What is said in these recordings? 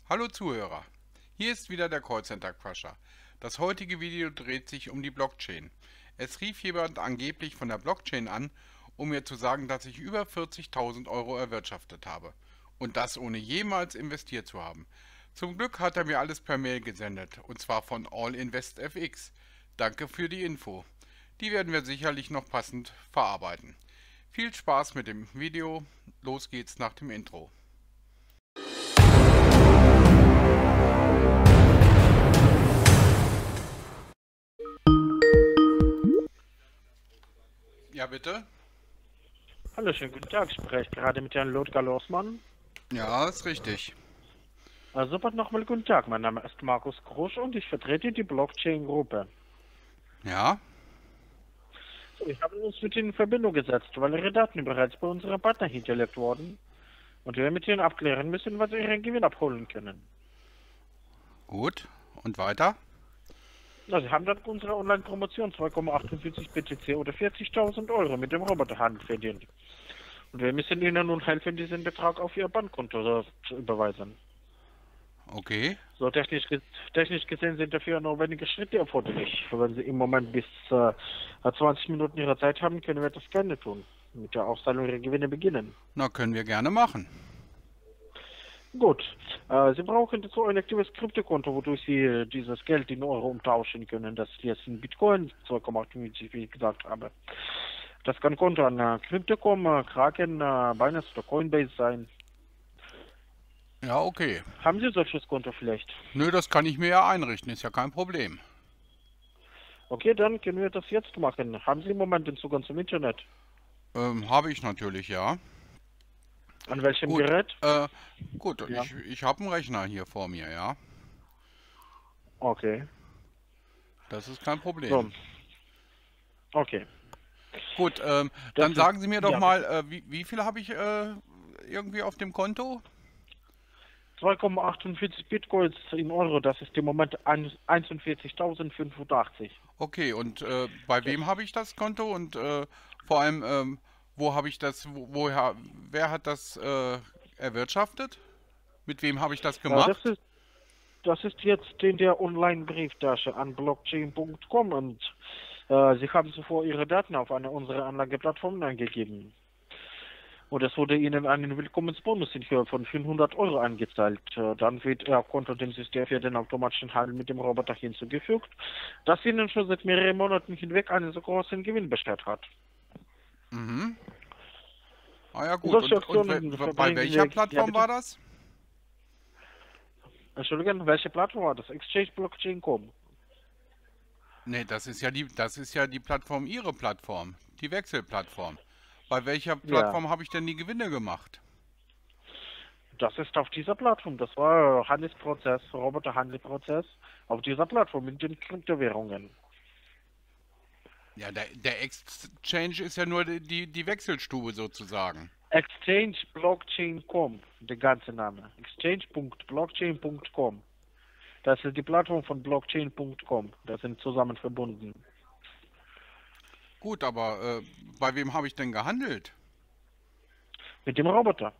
Hallo Zuhörer, hier ist wieder der Callcenter Crusher. Das heutige Video dreht sich um die Blockchain. Es rief jemand angeblich von der Blockchain an, um mir zu sagen, dass ich über 40.000 Euro erwirtschaftet habe. Und das ohne jemals investiert zu haben. Zum Glück hat er mir alles per Mail gesendet, und zwar von AllInvestFX. Danke für die Info. Die werden wir sicherlich noch passend verarbeiten. Viel Spaß mit dem Video. Los geht's nach dem Intro. Ja, bitte? Hallo, schönen guten Tag. Ich spreche gerade mit Herrn Lothar Lorsmann. Ja, ist richtig. Super, nochmal guten Tag. Mein Name ist Markus Krusch und ich vertrete die Blockchain-Gruppe. Ja, So, wir haben uns mit Ihnen in Verbindung gesetzt, weil Ihre Daten bereits bei unserem Partner hinterlegt wurden und wir mit Ihnen abklären müssen, was Sie Ihren Gewinn abholen können. gut. Und weiter? Sie haben dank unserer Online-Promotion 2,48 BTC oder 40.000 Euro mit dem Roboterhandel verdient. Und wir müssen Ihnen nun helfen, diesen Betrag auf Ihr Bankkonto zu überweisen. Okay. So technisch gesehen sind dafür nur wenige Schritte erforderlich. Wenn Sie im Moment bis 20 Minuten Ihrer Zeit haben, können wir das gerne tun. Mit der Auszahlung Ihrer Gewinne beginnen. Na, können wir gerne machen. Gut. Sie brauchen dazu ein aktives Kryptokonto, wodurch Sie dieses Geld in Euro umtauschen können. Das ist jetzt in Bitcoin 2,58, wie ich gesagt habe. Das kann Konto an Crypto.com, Kraken, Binance oder Coinbase sein. Ja, okay. Haben Sie solches Konto vielleicht? Nö, das kann ich mir ja einrichten, ist ja kein Problem. Okay, dann können wir das jetzt machen. Haben Sie im Moment den Zugang zum Internet? Habe ich natürlich, ja. An welchem Gut, Gerät? gut, Ja. ich habe einen Rechner hier vor mir, ja. Okay. Das ist kein So. Problem. Okay. Gut, Das dann ist, sagen Sie mir doch ja, mal, wie viel habe ich irgendwie auf dem Konto? 2,48 Bitcoins in Euro, das ist im Moment 41.085. Okay, und bei Das, wem habe ich das Konto und vor allem, wo habe ich das, wer hat das erwirtschaftet? Mit wem habe ich das äh, das gemacht? ist, das ist jetzt in der Online-Brieftasche an blockchain.com und Sie haben zuvor Ihre Daten auf eine unserer Anlageplattformen eingegeben. Und es wurde Ihnen einen Willkommensbonus in Höhe von 400 Euro eingezahlt. Dann wird Ihr Konto dem System für den automatischen Handel mit dem Roboter hinzugefügt, das Ihnen schon seit mehreren Monaten hinweg einen so großen Gewinn beschert hat. Mhm. Ah ja gut, Solche und Aktionen bei verbringen welcher wir, ja Plattform bitte. war das? Entschuldigung, welche Plattform war das? Exchange Blockchain.com. Nee, das ist ja die Plattform, Ihre Plattform, die Wechselplattform. Bei welcher Ja, Plattform habe ich denn die Gewinne gemacht? das ist auf dieser Plattform. Das war Handelsprozess, Roboterhandelprozess auf dieser Plattform mit den Kryptowährungen. Ja, der Exchange ist ja nur die Wechselstube sozusagen. Exchange Blockchain.com, der ganze Name. Exchange.blockchain.com. Das ist die Plattform von blockchain.com. Das sind zusammen verbunden. Gut, aber bei wem habe ich denn gehandelt? Mit dem Roboter.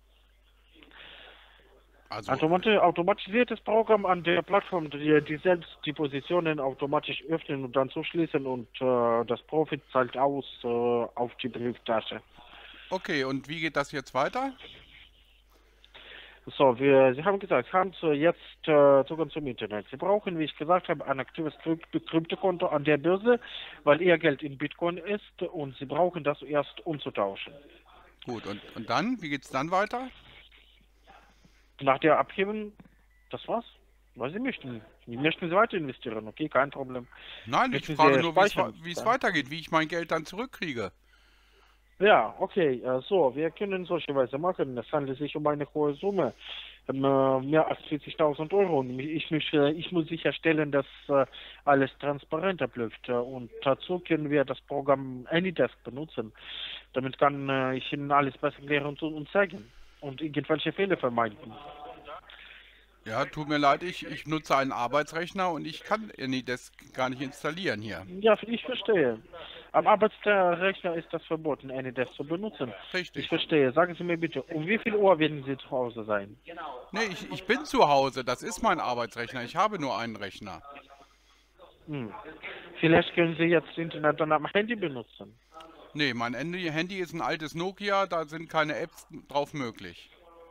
Also, Automatisiertes Programm an der Plattform, die selbst die Positionen automatisch öffnen und dann zuschließen und das Profit zahlt aus auf die Brieftasche. okay, und wie geht das jetzt weiter? So, Sie haben gesagt, Sie haben jetzt Zugang zum Internet. Sie brauchen, wie ich gesagt habe, ein aktives Kryptokonto an der Börse, weil Ihr Geld in Bitcoin ist und Sie brauchen das erst umzutauschen. Gut, und dann? Wie geht's dann weiter? Nach der Abhebung, das war's. Was Sie möchten. Wie möchten Sie weiter investieren? Okay, kein Problem. Nein, ich Möchten frage Sie nur, speichern? wie es Dann. weitergeht, wie ich mein Geld dann zurückkriege. Ja, okay. So, wir können solche Weise machen. Es handelt sich um eine hohe Summe. Mehr als 40.000 Euro. Und ich muss sicherstellen, dass alles transparent abläuft. Und dazu können wir das Programm AnyDesk benutzen. Damit kann ich Ihnen alles besser klären und zeigen. Und irgendwelche Fehler vermeiden. Ja, tut mir leid, ich nutze einen Arbeitsrechner und ich kann AnyDesk gar nicht installieren hier. Ja, ich verstehe. Am Arbeitsrechner ist das verboten, AnyDesk zu benutzen. Ich Richtig. verstehe. Sagen Sie mir bitte, um wie viel Uhr werden Sie zu Hause sein? Nee, ich bin zu Hause. Das ist mein Arbeitsrechner. Ich habe nur einen Rechner. Hm. Vielleicht können Sie jetzt Internet dann am Handy benutzen. Nee, mein Handy ist ein altes Nokia. Da sind keine Apps drauf möglich.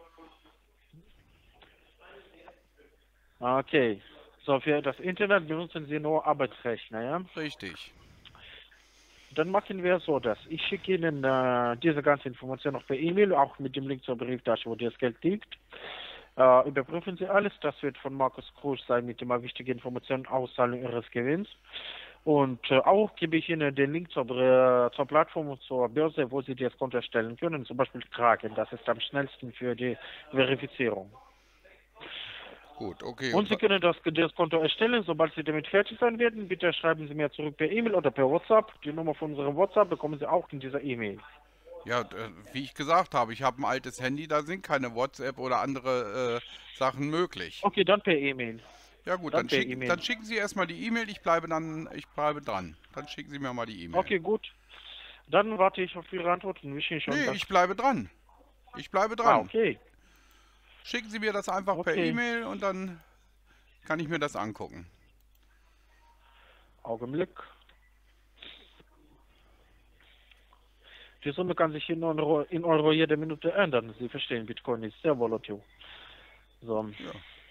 Okay. So, für das Internet benutzen Sie nur Arbeitsrechner, ja? Richtig. Dann machen wir so, dass ich schicke Ihnen diese ganze Information noch per E-Mail, auch mit dem Link zur Brieftasche, wo das Geld liegt. Überprüfen Sie alles. Das wird von Markus Krusch sein mit immer wichtigen Informationen, Auszahlung Ihres Gewinns. Und auch gebe ich Ihnen den Link zur Plattform und zur Börse, wo Sie das Konto erstellen können, zum Beispiel Kraken. Das ist am schnellsten für die Verifizierung. Gut, okay. Und Sie können das Konto erstellen, sobald Sie damit fertig sein werden. Bitte schreiben Sie mir zurück per E-Mail oder per WhatsApp. Die Nummer von unserem WhatsApp bekommen Sie auch in dieser E-Mail. Ja, wie ich gesagt habe, ich habe ein altes Handy, da sind keine WhatsApp oder andere Sachen möglich. Okay, dann per E-Mail. Ja gut, Dann per dann E-Mail. schicken Sie erstmal die E-Mail, ich bleibe dran. Dann schicken Sie mir mal die E-Mail. Okay, gut. Dann warte ich auf Ihre Antwort und wünsche Ihnen schon Nee, das. ich bleibe dran. Ich bleibe Ah, dran. okay. Schicken Sie mir das einfach per Okay. E-Mail und dann kann ich mir das angucken. Augenblick. Die Summe kann sich in Euro jede Minute ändern. Sie verstehen, Bitcoin ist sehr volatil. So. Ja,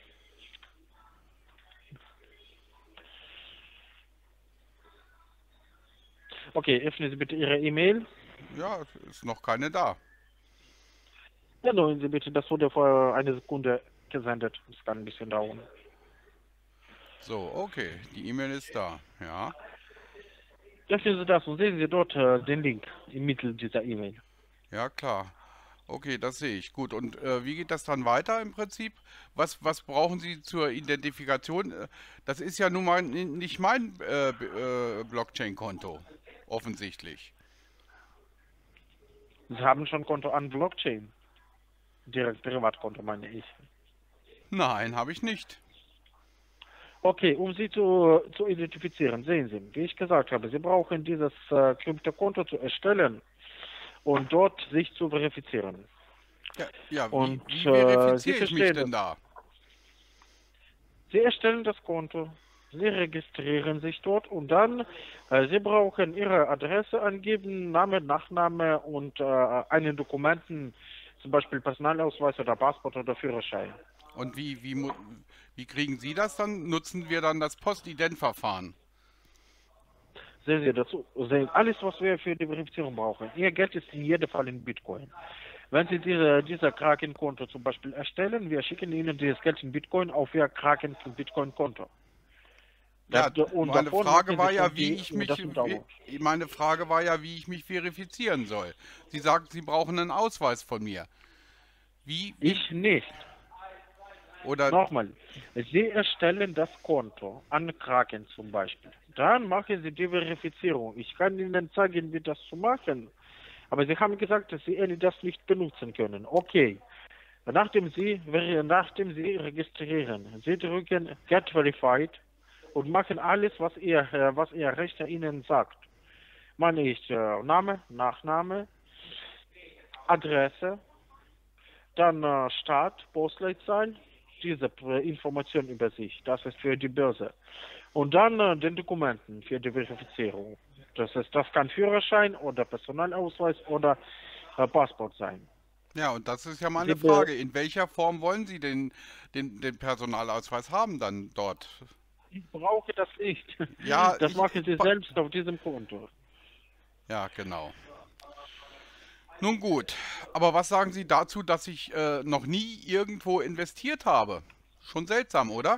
Okay, öffnen Sie bitte Ihre E-Mail. ja, ist noch keine da. Erneuern Sie bitte, das wurde vor einer Sekunde gesendet. Das kann ein bisschen dauern. So, okay, die E-Mail ist da. Ja, Öffnen Sie das und sehen Sie dort den Link im Mittel dieser E-Mail. ja klar. Okay, das sehe ich. Gut, und wie geht das dann weiter im Prinzip? Was brauchen Sie zur Identifikation? Das ist ja nun mal nicht mein Blockchain-Konto, offensichtlich. Sie haben schon Konto an Blockchain. Direkt Privatkonto, meine ich. Nein, habe ich nicht. Okay, um Sie zu identifizieren, sehen Sie, wie ich gesagt habe, Sie brauchen dieses Kryptokonto zu erstellen und dort sich zu verifizieren. Ja, ja, Und wie Sie verifiziere ich mich verstehen das. denn da? Sie erstellen das Konto, Sie registrieren sich dort und dann, Sie brauchen Ihre Adresse angeben, Name, Nachname und einen Dokumenten, zum Beispiel Personalausweis oder Passport oder Führerschein. Und wie kriegen Sie das dann? Nutzen wir dann das Postident-Verfahren? Sehen Sie dazu, sehen alles, was wir für die Verifizierung brauchen. Ihr Geld ist in jedem Fall in Bitcoin. Wenn Sie dieser Kraken-Konto zum Beispiel erstellen, wir schicken Ihnen dieses Geld in Bitcoin auf Ihr Kraken-Bitcoin-Konto. Ja, Und meine davon Frage machen war Sie ja, schon das dauert. meine Frage war ja, wie ich mich verifizieren soll. Sie sagen, Sie brauchen einen Ausweis von mir. Wie, Ich nicht. oder, Nochmal, Sie erstellen das Konto an Kraken zum Beispiel. Dann machen Sie die Verifizierung. Ich kann Ihnen zeigen, wie das zu machen. Aber Sie haben gesagt, dass Sie das nicht benutzen können. Okay. Nachdem Sie registrieren, Sie drücken Get Verified und machen alles, was Ihr Rechner Ihnen sagt. Meine ich Name, Nachname, Adresse, dann Staat, Postleitzahl, diese Information über sich. Das ist für die Börse. Und dann den Dokumenten für die Verifizierung. Das kann Führerschein oder Personalausweis oder Passport sein. ja, und das ist ja mal Sie eine be Frage. In welcher Form wollen Sie den Personalausweis haben dann dort? Ich brauche das nicht. Ja, Das machen Sie selbst auf diesem Konto. ja, genau. Nun gut, aber was sagen Sie dazu, dass ich noch nie irgendwo investiert habe? Schon seltsam, oder?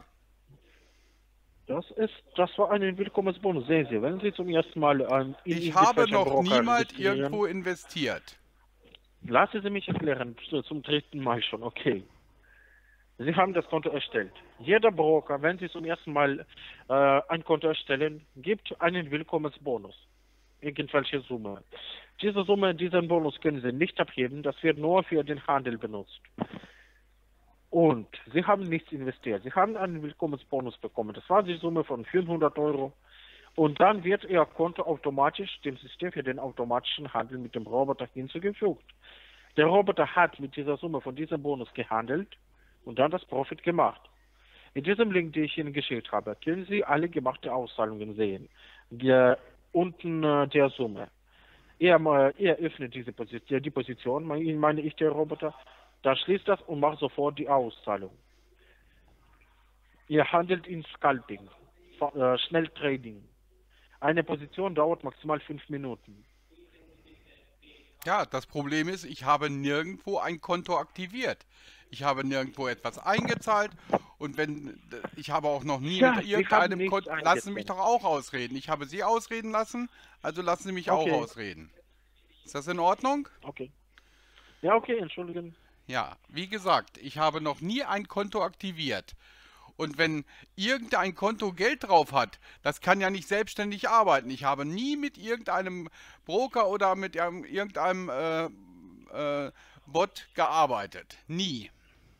Das war ein Willkommensbonus. Sehen Sie, wenn Sie zum ersten Mal in Ich habe irgendwelchen noch Broker niemals registrieren, irgendwo investiert. lassen Sie mich erklären, zum dritten Mal schon, okay. Sie haben das Konto erstellt. Jeder Broker, wenn Sie zum ersten Mal ein Konto erstellen, gibt einen Willkommensbonus. Irgendwelche Summe. Diese Summe, diesen Bonus können Sie nicht abheben, das wird nur für den Handel benutzt. Und Sie haben nichts investiert. Sie haben einen Willkommensbonus bekommen. Das war die Summe von 400 Euro. Und dann wird Ihr Konto automatisch dem System für den automatischen Handel mit dem Roboter hinzugefügt. Der Roboter hat mit dieser Summe von diesem Bonus gehandelt und dann das Profit gemacht. In diesem Link, den ich Ihnen geschickt habe, können Sie alle gemachte Auszahlungen sehen. Unten der Summe. Er öffnet die Position, meine ich, der Roboter, dann schließt das und macht sofort die Auszahlung. Er handelt in Scalping, Schnelltrading. Eine Position dauert maximal 5 Minuten. Ja, das Problem ist, ich habe nirgendwo ein Konto aktiviert. Ich habe nirgendwo etwas eingezahlt und ich habe auch noch nie Ja, mit Sie haben irgendeinem nichts Konto. Lassen Sie mich eingezahlt. doch auch ausreden. Ich habe Sie ausreden lassen, also lassen Sie mich auch Okay, ausreden. Ist das in Ordnung? okay. Ja, okay, entschuldigen. Ja, wie gesagt, ich habe noch nie ein Konto aktiviert. Und wenn irgendein Konto Geld drauf hat, das kann ja nicht selbstständig arbeiten. Ich habe nie mit irgendeinem Broker oder mit irgendeinem Bot gearbeitet. Nie.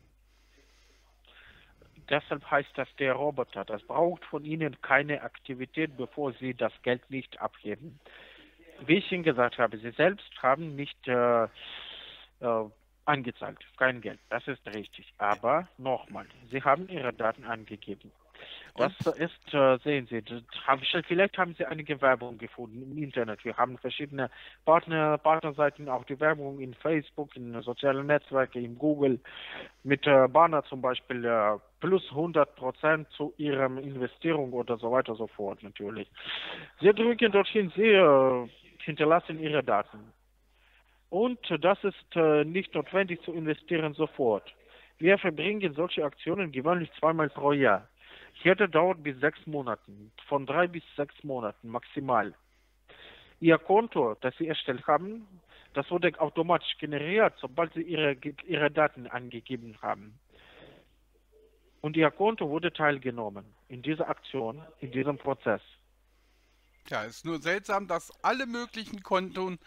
Deshalb heißt das der Roboter. Das braucht von Ihnen keine Aktivität, bevor Sie das Geld nicht abheben. Wie ich Ihnen gesagt habe, Sie selbst haben nicht angezahlt, kein Geld. Das ist richtig. Aber nochmal, Sie haben Ihre Daten angegeben. Das Und ist, sehen Sie, vielleicht haben Sie einige Werbung gefunden im Internet. Wir haben verschiedene Partnerseiten, auch die Werbung in Facebook, in sozialen Netzwerken, in Google, mit Banner zum Beispiel plus 100% zu Ihrem Investierung oder so weiter und so fort natürlich. Sie drücken dorthin, Sie hinterlassen Ihre Daten. Und das ist nicht notwendig zu investieren sofort. Wir verbringen solche Aktionen gewöhnlich zweimal pro Jahr. Jede dauert bis 6 Monaten, von 3 bis 6 Monaten maximal. Ihr Konto, das Sie erstellt haben, das wurde automatisch generiert, sobald Sie Ihre Daten angegeben haben. Und Ihr Konto wurde teilgenommen in dieser Aktion, in diesem Prozess. ja, es ist nur seltsam, dass alle möglichen Konten,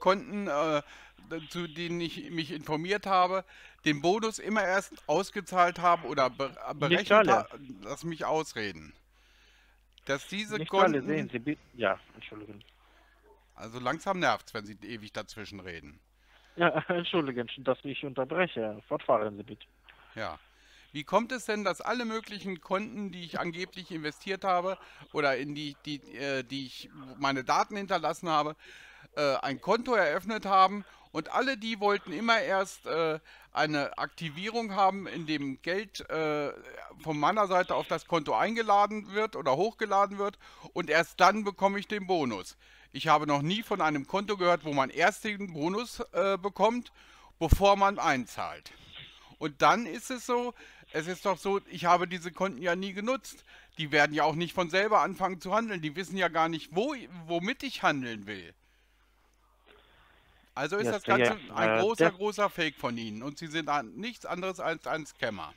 zu denen ich mich informiert habe, den Bonus immer erst ausgezahlt haben oder Nicht berechnet alle, haben. Lass mich ausreden. Dass diese nicht alle sehen Konten, Sie bitte. Ja, Entschuldigen. also langsam nervt's, wenn Sie ewig dazwischen reden. Ja, entschuldigen, dass ich unterbreche. Fortfahren Sie bitte. Ja. Wie kommt es denn, dass alle möglichen Konten, die ich angeblich investiert habe oder in die ich meine Daten hinterlassen habe, ein Konto eröffnet haben und alle die wollten immer erst eine Aktivierung haben, in dem Geld von meiner Seite auf das Konto eingeladen wird oder hochgeladen wird und erst dann bekomme ich den Bonus. Ich habe noch nie von einem Konto gehört, wo man erst den Bonus bekommt, bevor man einzahlt. Und dann ist es so, es ist doch so, ich habe diese Konten ja nie genutzt. Die werden ja auch nicht von selber anfangen zu handeln. Die wissen ja gar nicht, womit ich handeln will. Also ist Ja, das ja, Ganze ein großer, das, großer Fake von Ihnen. Und Sie sind nichts anderes als ein Scammer.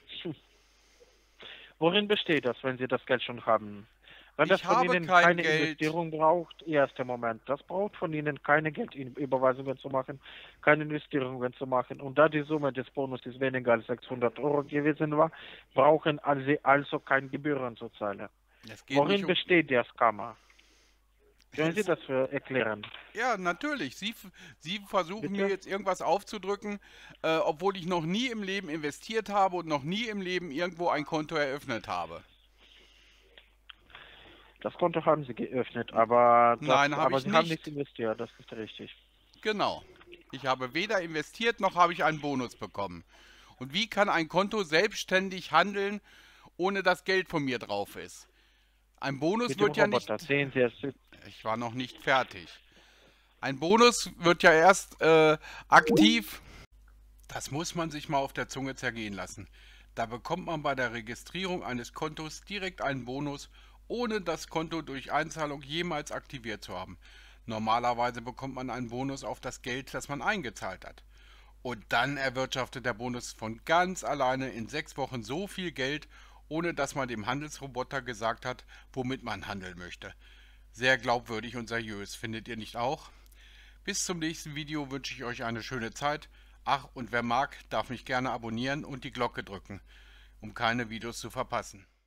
worin besteht das, wenn Sie das Geld schon haben? Wenn das Ich von habe Ihnen kein keine Geld. Investierung braucht, erster Moment, das braucht von Ihnen keine Geldüberweisungen zu machen, keine Investierungen zu machen. Und da die Summe des Bonus weniger als 600 Euro gewesen war, brauchen Sie also keine Gebühren zu zahlen. Es geht nicht Worin um. besteht der Scammer? Können Sie Es, das erklären? ja, natürlich. Sie versuchen mir Bitte? jetzt irgendwas aufzudrücken, obwohl ich noch nie im Leben investiert habe und noch nie im Leben irgendwo ein Konto eröffnet habe. Das Konto haben Sie geöffnet, aber Nein, habe aber ich Sie haben nichts nicht. investiert, das ist richtig. Genau. Ich habe weder investiert noch habe ich einen Bonus bekommen. Und wie kann ein Konto selbstständig handeln, ohne dass Geld von mir drauf ist? Ein Bonus Mit dem wird ja nicht. Roboter sehen Sie es. Ich war noch nicht fertig. Ein Bonus wird ja erst aktiv. Das muss man sich mal auf der Zunge zergehen lassen. Da bekommt man bei der Registrierung eines Kontos direkt einen Bonus, ohne das Konto durch Einzahlung jemals aktiviert zu haben. Normalerweise bekommt man einen Bonus auf das Geld, das man eingezahlt hat. Und dann erwirtschaftet der Bonus von ganz alleine in 6 Wochen so viel Geld, ohne dass man dem Handelsroboter gesagt hat, womit man handeln möchte. Sehr glaubwürdig und seriös, findet ihr nicht auch? Bis zum nächsten Video wünsche ich euch eine schöne Zeit. Ach, und wer mag, darf mich gerne abonnieren und die Glocke drücken, um keine Videos zu verpassen.